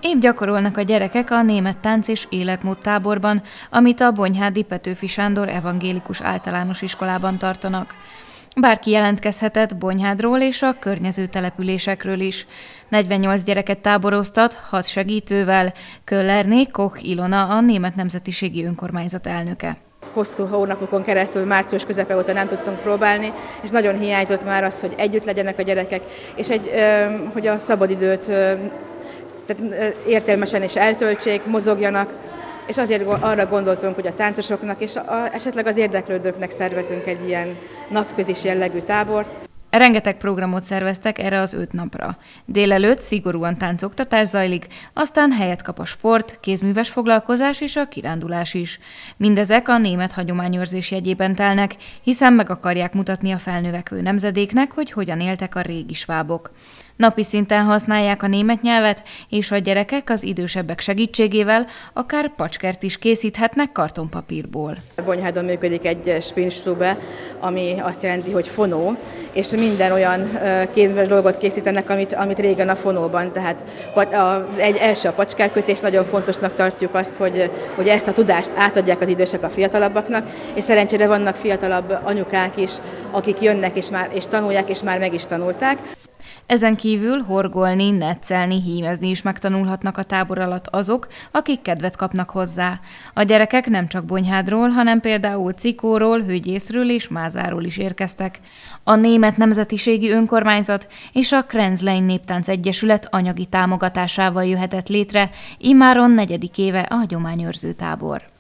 Épp gyakorolnak a gyerekek a német tánc és életmód táborban, amit a Bonyhádi Petőfi Sándor Evangélikus Általános Iskolában tartanak. Bárki jelentkezhetett Bonyhádról és a környező településekről is. 48 gyereket táboroztat, 6 segítővel. Köllerné Koch Ilona, a Német Nemzetiségi Önkormányzat elnöke. Hosszú hónapokon keresztül, március közepe óta nem tudtunk próbálni, és nagyon hiányzott már az, hogy együtt legyenek a gyerekek, és hogy a szabadidőt értelmesen is eltöltsék, mozogjanak, és azért arra gondoltunk, hogy a táncosoknak és esetleg az érdeklődőknek szervezünk egy ilyen napközis jellegű tábort. Rengeteg programot szerveztek erre az 5 napra. Délelőtt szigorúan táncoktatás zajlik, aztán helyet kap a sport, kézműves foglalkozás és a kirándulás is. Mindezek a német hagyományőrzés jegyében telnek, hiszen meg akarják mutatni a felnövekvő nemzedéknek, hogy hogyan éltek a régi svábok. Napi szinten használják a német nyelvet, és a gyerekek az idősebbek segítségével akár pacskert is készíthetnek kartonpapírból. Bonyhádon működik egy Spinnstube, ami azt jelenti, hogy fonó, és minden olyan kézműves dolgot készítenek, amit régen a fonóban. Tehát első a pacskárkötés, nagyon fontosnak tartjuk azt, hogy ezt a tudást átadják az idősek a fiatalabbaknak, és szerencsére vannak fiatalabb anyukák is, akik jönnek és tanulják, és már meg is tanulták. Ezen kívül horgolni, netszelni, hímezni is megtanulhatnak a tábor alatt azok, akik kedvet kapnak hozzá. A gyerekek nem csak Bonyhádról, hanem például Cikóról, Hőgyészről és Mázáról is érkeztek. A Német Nemzetiségi Önkormányzat és a Krenzlein Néptánc Egyesület anyagi támogatásával jöhetett létre, immáron 4. éve a hagyományőrző tábor.